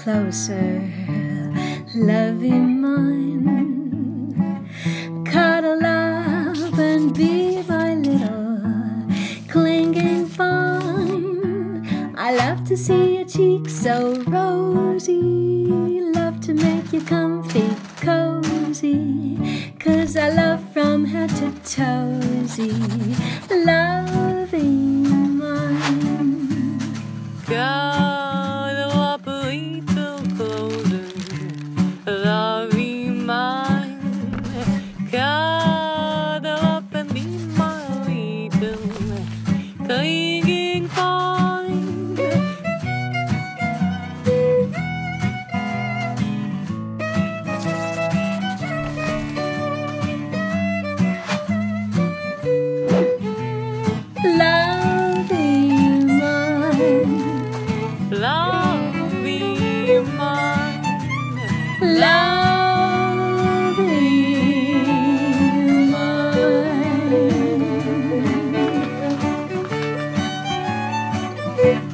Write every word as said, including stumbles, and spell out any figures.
closer, love be mine. Cuddle up and be my little clinging fine. I love to see your cheeks so rosy, love to make you comfy, cozy, 'cause I love from head to toesy, love be mine. Cuddle up a little closer, love be mine. Cuddle up and be my little clinging fine. Love be mine. Love be mine. Love be mine.